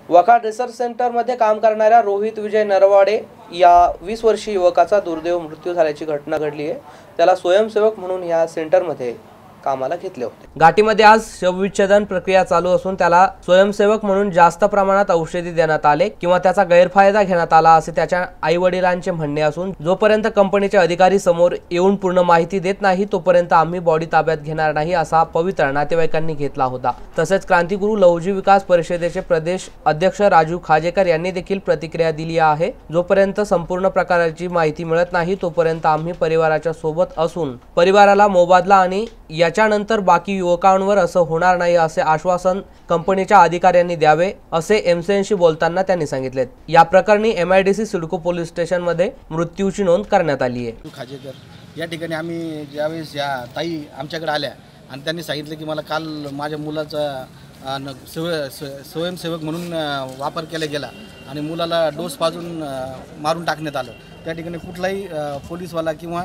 Waqar research सेंटरमध्ये काम करणाऱ्या रोहित विजय नरवाडे या 20 वर्षीय युवकाचा दुर्दैव मृत्यू झाल्याची घटना घडली आहे। त्याला स्वयंसेवक म्हणून या सेंटरमध्ये कामाला घेतले होते। घाटीमध्ये आज शवविच्छेदन प्रक्रिया चालू असून त्याला स्वयंसेवक म्हणून जास्त प्रमाणात औषधी देण्यात आले किंवा त्याचा गैरफायदा घेण्यात आला असे त्याच्या आई-वडिलांचे म्हणणे असून जोपर्यंत कंपनीचे अधिकारी समोर येऊन पूर्ण माहिती देत नाही तोपर्यंत आम्ही बॉडी ताब्यात घेणार नाही असा पवित्रा नातेवाईकांनी घेतला होता। तसेच क्रांतिगुरु लहुजी विकास परिषदेचे प्रदेश अध्यक्ष राजू खाजेकर यांनी देखील प्रतिक्रिया दिली आहे। जोपर्यंत संपूर्ण प्रकाराची माहिती मिळत नाही तोपर्यंत आम्ही परिवाराच्या सोबत असून परिवाराला मोबदला आणि याच्यानंतर बाकी युवकांवर असं होणार नाही असे आश्वासन कंपनीच्या अधिकाऱ्यांनी द्यावे असे एमसीएनशी बोलताना त्यांनी सांगितले। या प्रकरणी एमआयडीसी सिडको पोलीस स्टेशन मध्ये मृत्यूची नोंद करण्यात आली आहे। खाजेकर या ठिकाणी आम्ही ज्यावेळेस या ताई आमच्याकडे आल्या आणि त्यांनी सांगितलं की मला काल माझ्या मुलाचा स्वयंसेवक म्हणून वापर केला गेला आणि मुलाला डोस पाजून मारून टाकण्यात आलं। त्या ठिकाणी कुठलाही पोलीसवाला किंवा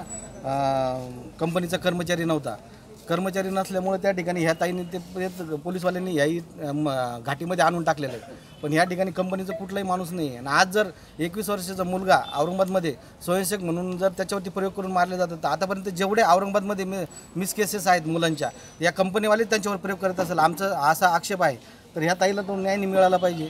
कंपनीचा कर्मचारी नव्हता। कर्मचारी नसल्यामुळे त्या ठिकाणी ह्या ताईंनी ते पोलीसवाल्यांनी ह्याही घाटीमध्ये आणून टाकलेलं आहे। पण ह्या ठिकाणी कंपनीचा कुठलाही माणूस नाही आहे आणि आज जर 21 वर्षाचा मुलगा औरंगाबादमध्ये स्वयंसेवक म्हणून जर त्याच्यावरती प्रयोग करून मारले जातात तर आतापर्यंत जेवढे औरंगाबादमध्ये मिस केसेस आहेत मुलांच्या या कंपनीवाले त्यांच्यावर प्रयोग करत असेल आमचा असा आक्षेप आहे। तर ह्या ताईला तो न्याय मिळाला पाहिजे।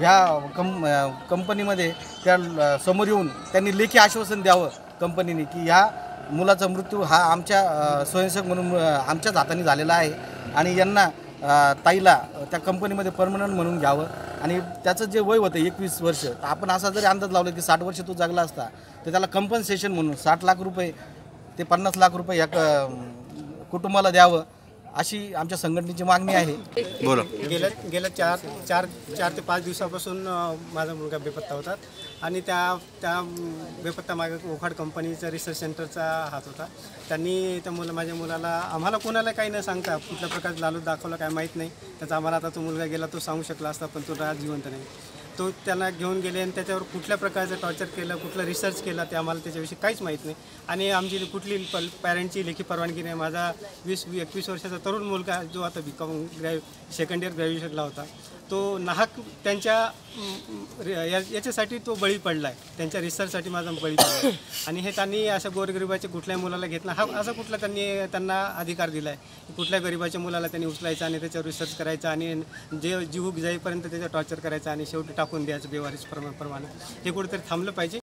ह्या कंपनीमध्ये त्या समोर येऊन त्यांनी लेखी आश्वासन द्यावं कंपनीने की ह्या मुलाचा मृत्यू हा आमच्या स्वयंसेवक म्हणून आमच्याच हाताने झालेला आहे आणि यांना ताईला त्या कंपनीमध्ये परमनंट म्हणून घ्यावं आणि त्याचं जे वय होतं 21 वर्ष तर आपण असा जरी अंदाज लावला की 60 वर्ष तो जगला असता तर त्याला कंपन्सेशन म्हणून 60 लाख रुपये ते 50 लाख रुपये या कुटुंबाला द्यावं अशी आमच्या संघटनेची मागणी आहे। बोला। गेल्या चार ते 5 दिवसापासून माझा मुलगा बेपत्ता होता आणि त्या बेपत्ता मागे वखार कंपनीचा रिसर्च सेंटरचा हात होता। त्यांनी माझ्या मुलाला आम्हाला कोणाला काही न सांगता कुठल्या प्रकारचा लालूच दाखवला काय माहीत नाही। त्याचा आम्हाला आता तो मुलगा गेला तो सांगू शकला असता पण तो आज जिवंत नाही। तो त्यांना घेऊन गेले आणि त्याच्यावर कुठल्या प्रकारचं टॉर्चर केलं कुठलं रिसर्च केला ते आम्हाला त्याच्याविषयी काहीच माहीत नाही आणि आमची कुठली पॅरेंटची लेखी परवानगी नाही। माझा 20-21 वर्षाचा तरुण मुलगा जो आता BCom सेकंड इयर ग्रॅज्युएशनला होता तो नाहक त्यांच्या याच्यासाठी तो बळी पडला आहे। त्यांच्या रिसर्चसाठी माझा बळी पडला आहे आणि हे त्यांनी अशा गोरगरिबाच्या कुठल्याही मुलाला घेतला हा असा कुठला त्यांना अधिकार दिला आहे। कुठल्या गरिबाच्या मुलाला त्यांनी उचलायचा आणि त्याच्यावर रिसर्च करायचा आणि जे जीव जाईपर्यंत त्याचं टॉर्चर करायचं आणि शेवटी टाकून द्यायचं बेवारीस प्रमाणे हे कुठेतरी थांबलं पाहिजे।